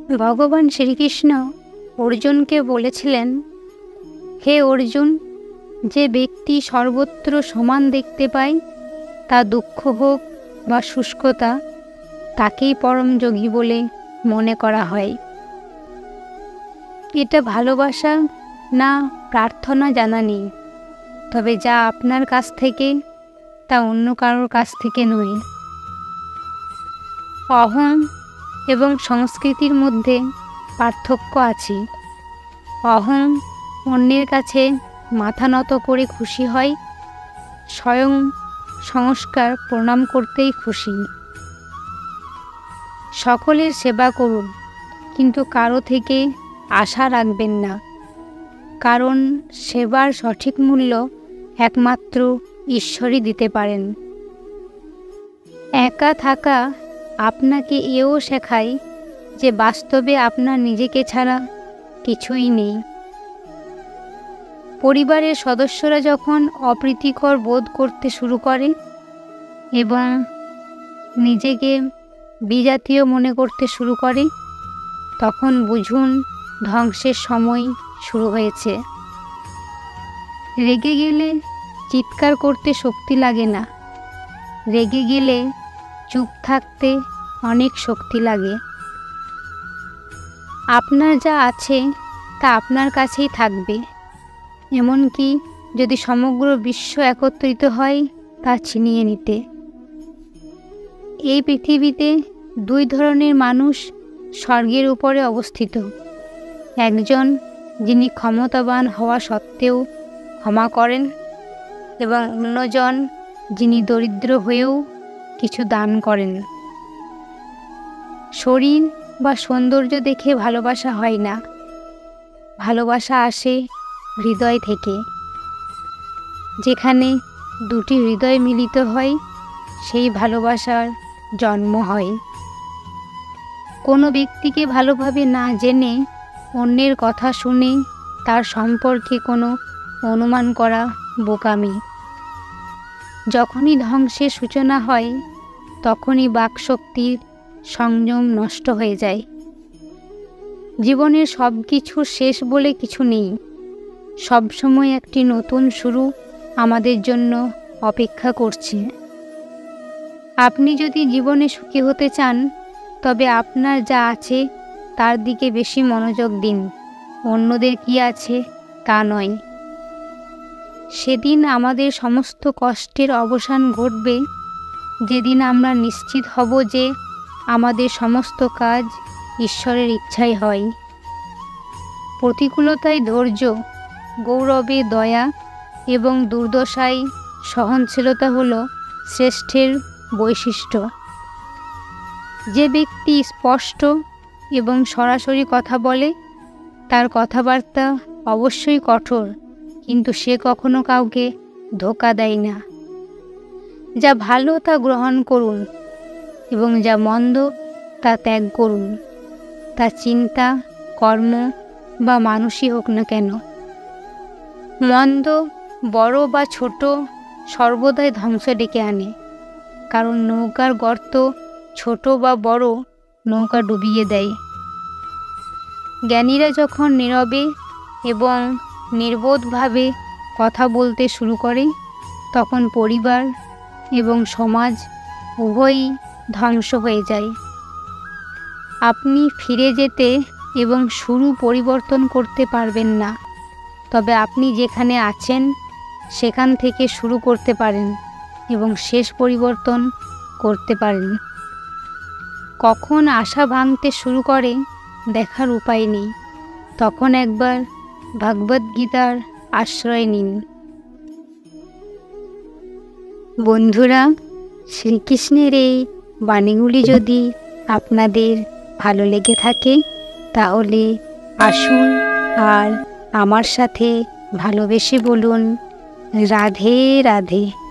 ভগবান শ্রীকৃষ্ণ অর্জুনকে বলেছিলেন, হে অর্জুন, যে ব্যক্তি সর্বত্র সমান দেখতে পায়, তা দুঃখ হোক বা শুষ্কতা, তাকেই পরম যোগী বলে মনে করা হয়। এটা ভালোবাসা না প্রার্থনা জানা নেই, তবে যা আপনার কাছ থেকে তা অন্য কারোর কাছ থেকে নয়। অহং এবং সংস্কৃতির মধ্যে পার্থক্য আছে। অহং অন্যের কাছে মাথা নত করে খুশি হয়, স্বয়ং সংস্কার প্রণাম করতেই খুশি। সকলের সেবা করুন, কিন্তু কারো থেকে আশা রাখবেন না, কারণ সেবার সঠিক মূল্য একমাত্র ঈশ্বরই দিতে পারেন। একা থাকা আপনাকে এও শেখায় যে বাস্তবে আপনার নিজেকে ছাড়া কিছুই নেই। পরিবারের সদস্যরা যখন অপ্রীতিকর বোধ করতে শুরু করে এবং নিজেকে বিজাতীয় মনে করতে শুরু করে, তখন বুঝুন ধ্বংসের সময় শুরু হয়েছে। রেগে গেলে চিৎকার করতে শক্তি লাগে না, রেগে গেলে চুপ থাকতে অনেক শক্তি লাগে। আপনার যা আছে তা আপনার কাছেই থাকবে, এমনকি যদি সমগ্র বিশ্ব একত্রিত হয় তা ছিনিয়ে নিতে। এই পৃথিবীতে দুই ধরনের মানুষ স্বর্গের উপরে অবস্থিত। একজন যিনি ক্ষমতাবান হওয়া সত্ত্বেও ক্ষমা করেন, এবং অন্যজন যিনি দরিদ্র হয়েও কিছু দান করেন। শরীর বা সৌন্দর্য দেখে ভালোবাসা হয় না, ভালোবাসা আসে হৃদয় থেকে। যেখানে দুটি হৃদয় মিলিত হয়, সেই ভালোবাসার জন্ম হয়। কোনো ব্যক্তিকে ভালোভাবে না জেনে অন্যের কথা শুনে তার সম্পর্কে কোনো অনুমান করা বোকামি। যখনই ধ্বংসের সূচনা হয়, তখনই বাকশক্তির সংযম নষ্ট হয়ে যায়। জীবনের সব কিছু শেষ বলে কিছু নেই, সবসময় একটি নতুন শুরু আমাদের জন্য অপেক্ষা করছে। আপনি যদি জীবনে সুখী হতে চান, তবে আপনার যা আছে তার দিকে বেশি মনোযোগ দিন, অন্যদের কি আছে তা নয়। সেদিন আমাদের সমস্ত কষ্টের অবসান ঘটবে, যেদিন আমরা নিশ্চিত হব যে আমাদের সমস্ত কাজ ঈশ্বরের ইচ্ছাই হয়। প্রতিকূলতায় ধৈর্য, গৌরবে দয়া এবং দুর্দশায় সহনশীলতা হল শ্রেষ্ঠের বৈশিষ্ট্য। যে ব্যক্তি স্পষ্ট এবং সরাসরি কথা বলে, তার কথাবার্তা অবশ্যই কঠোর, কিন্তু সে কখনো কাউকে ধোঁকা দেয় না। যা ভালো তা গ্রহণ করুন এবং যা মন্দ তা ত্যাগ করুন, তা চিন্তা, কর্ম বা মানুষই হোক না কেন। মন্দ বড় বা ছোট সর্বদাই ধ্বংস ডেকে আনে, কারণ নৌকার গর্ত ছোট বা বড় নৌকা ডুবিয়ে দেয়। জ্ঞানীরা যখন নীরবে এবং নির্বোধভাবে কথা বলতে শুরু করে, তখন পরিবার এবং সমাজ উভয়ই ধ্বংস হয়ে যায়। আপনি ফিরে যেতে এবং শুরু পরিবর্তন করতে পারবেন না, তবে আপনি যেখানে আছেন সেখান থেকে শুরু করতে পারেন এবং শেষ পরিবর্তন করতে পারেন। কখন আশা ভাঙতে শুরু করে দেখার উপায় নেই, তখন একবার ভগবদ্গীতার আশ্রয় নিন। বন্ধুরা, শ্রীকৃষ্ণের এই বাণীগুলি যদি আপনাদের ভালো লেগে থাকে, তাহলে আসুন আর আমার সাথে ভালোবেসে বলুন, রাধে রাধে।